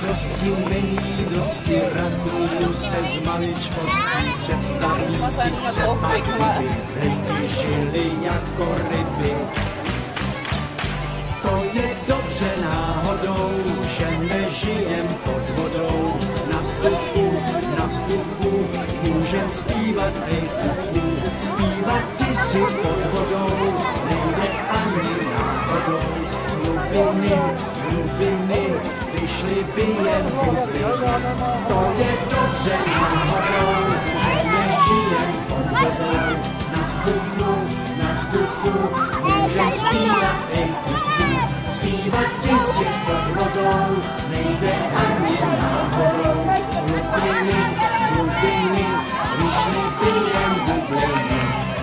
radosti není dosti, raduju se z maličkostí, představím si třeba kdyby lidi žili jako ryby. To je dobře náhodou, že nežijem pod vodou, na vzduchu můžem zpívat, hej kuku, zpívat ti si pod vodou, nejde ani náhodou, z hlubiny vyšly by jen bubliny. To je dobře náhodou, že nežijem pod vodou, na vzduchu můžem zpívat, hej kuku, zpívat ti si pod vodou, nejde ani náhodou, z hlubiny vyšly by jen bubliny.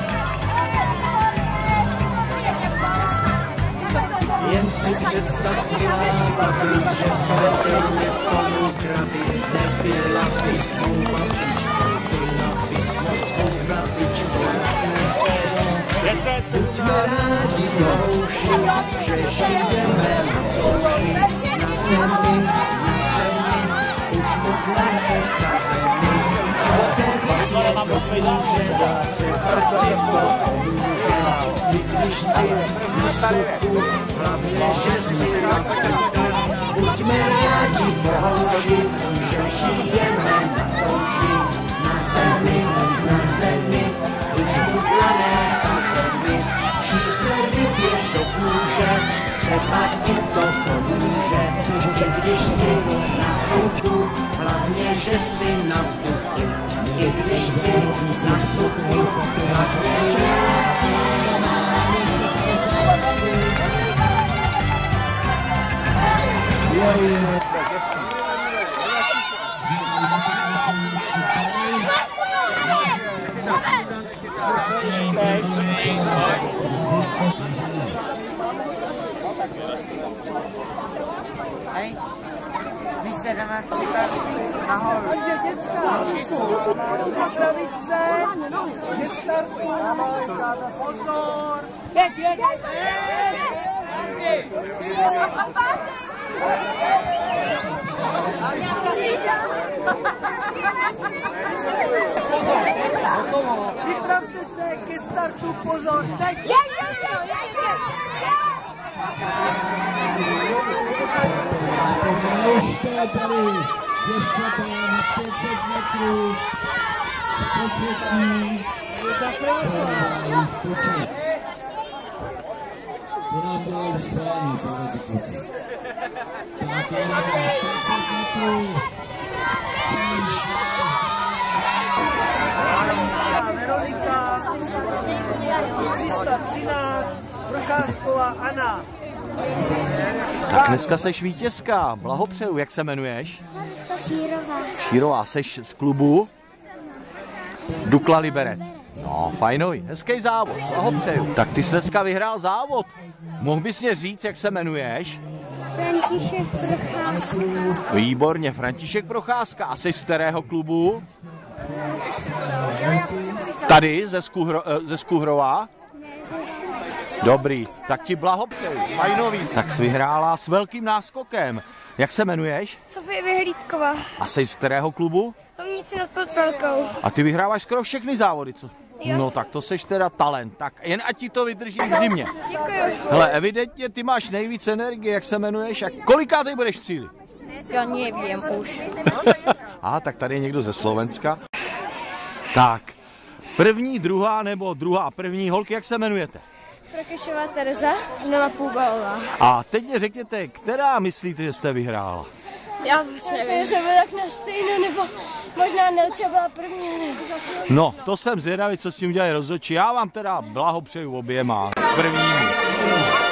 Jen si představ, milá babi, že jsme dejme tomu krabi, nebyla bys mou babičkou, byla bys mořskou krabičkou. Buďme rádi souši, že žijeme na souši, na zemi, už podlané sa zemi, že se vypět dopůže, třeba ti to pomůže, i když si na suchu, hlavně, že si na vzduchu. Buďme rádi bohouši, že žijeme na souši, na zemi, už podlané sa zemi, či se vypět dopůže, třeba ti to pomůže, i když si na suchu, hlavně, že si na vzduchu, i když si na suchu, hlavně, že si na Vysedeme nahoru. Takže dětská rukavice, gestartu, pozor. Běž. Připravte se ke startu, pozor. Teď. Ještě tady děvčata na 500 metrů, početní, co nám bylo vstání, tohle ty kluci. Tak je na 500 metrů, Veronika, Cista, Cinák, Procházková, Anna. Tak dneska seš vítězka, blahopřeju, jak se jmenuješ? Šírová, seš z klubu? Dukla Liberec. No, fajnoj, hezký závod, blahopřeju. Tak ty jsi dneska vyhrál závod. Mohl bys mě říct, jak se jmenuješ? František Procházka. Výborně, František Procházka. A jsi z kterého klubu? Tady, ze Skuhrova? Dobrý, tak ti blahopřeju, fajnový. Tak jsi vyhrála s velkým náskokem. Jak se jmenuješ? Sofie Vyhlídková. A jsi z kterého klubu? Lomnici nad Podpelkou. A ty vyhráváš skoro všechny závody, co? Jo. No tak to seš teda talent. Tak jen ať ti to vydrží v zimě. Děkuji. Hele, evidentně ty máš nejvíc energie, jak se jmenuješ a kolikátej budeš v cíli? Já nevím už. A tak tady je někdo ze Slovenska. Tak, první, druhá nebo druhá první holky, jak se jmenujete? Prokešová Tereza, Nela Půbalová. A teď mě řekněte, která myslíte, že jste vyhrála? Já myslím, že byla tak na stejno, nebo možná Nelča byla první, nebo... No, to jsem zvědavý, co s tím udělají rozhodčí. Já vám teda blahopřeju oběma k prvnímu.